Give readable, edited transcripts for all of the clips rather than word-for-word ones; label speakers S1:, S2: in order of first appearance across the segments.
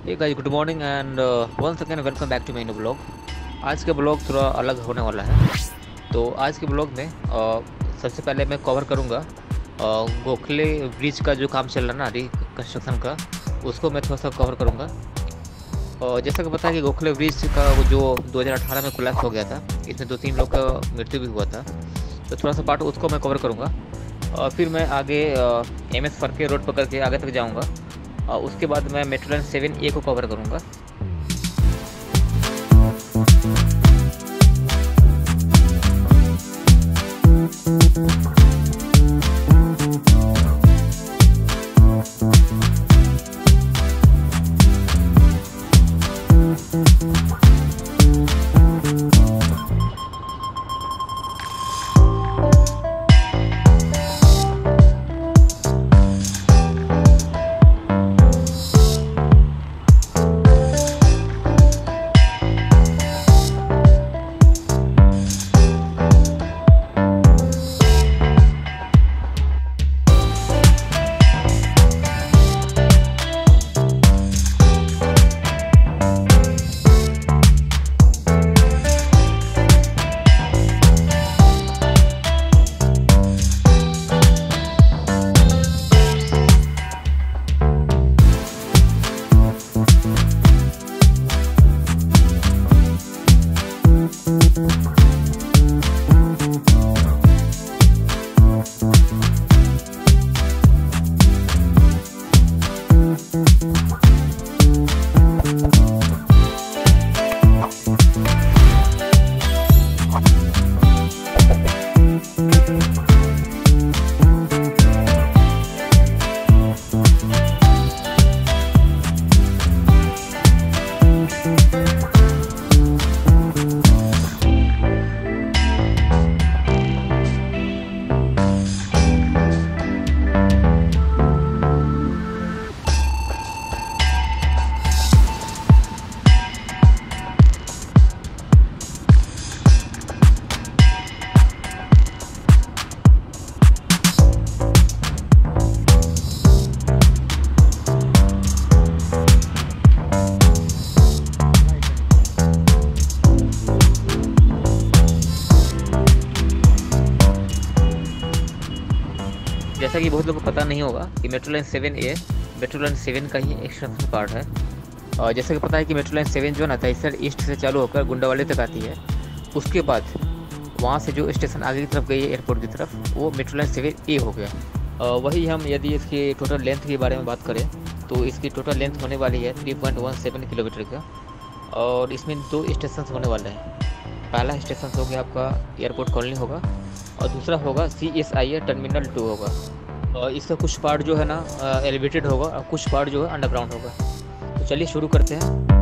S1: Hey guys, good morning and once again welcome back to my new blog. आज का blog थोड़ा अलग होने वाला है। तो आज के ब्लॉग में सबसे पहले मैं कवर करूंगा गोखले ब्रिज का जो काम चल रहा है ना, रिकन्स्ट्रक्शन का, उसको मैं थोड़ा सा कवर करूंगा। और जैसा कि पता है कि गोखले ब्रिज का जो 2018 में कोलैप्स हो गया था, इसमें 2-3 लोग का मृत्यु भी हुआ था। तो थोड़ा सा पार्ट उसको मैं कवर करूँगा और फिर मैं आगे MS फरके रोड पकड़ के आगे तक जाऊँगा और उसके बाद मैं मेट्रो लाइन 7A को कवर करूँगा। जैसा कि बहुत लोगों को पता नहीं होगा कि metro line 7A metro line 7 का ही एक्सटेंशन पार्ट है। और जैसा कि पता है कि मेट्रो लाइन 7 जो है ना, दहिसर ईस्ट से चालू होकर गुंडावाली तक आती है। उसके बाद वहाँ से जो स्टेशन आगे की तरफ गई है एयरपोर्ट की तरफ, वो मेट्रो लाइन 7A हो गया। वही हम यदि इसकी टोटल लेंथ के बारे में बात करें तो इसकी टोटल लेंथ होने वाली है 3.17 किलोमीटर का। और इसमें 2 स्टेशन होने वाले हैं। पहला स्टेशन हो गया आपका एयरपोर्ट कॉलोनी होगा और दूसरा होगा CSIA टर्मिनल 2 होगा। और इसका कुछ पार्ट जो है ना एलिवेटेड होगा और कुछ पार्ट जो है अंडरग्राउंड होगा। तो चलिए शुरू करते हैं।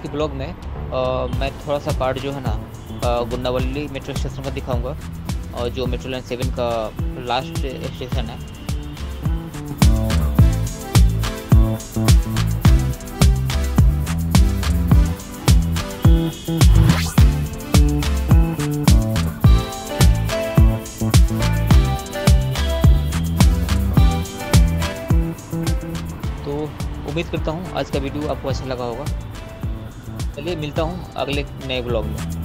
S1: के ब्लॉग में मैं थोड़ा सा पार्ट जो है ना गुंडावली मेट्रो स्टेशन का दिखाऊंगा, और जो मेट्रो लाइन 7 का लास्ट स्टेशन है। तो उम्मीद करता हूँ आज का वीडियो आपको अच्छा लगा होगा। चलिए मिलता हूँ अगले नए ब्लॉग में।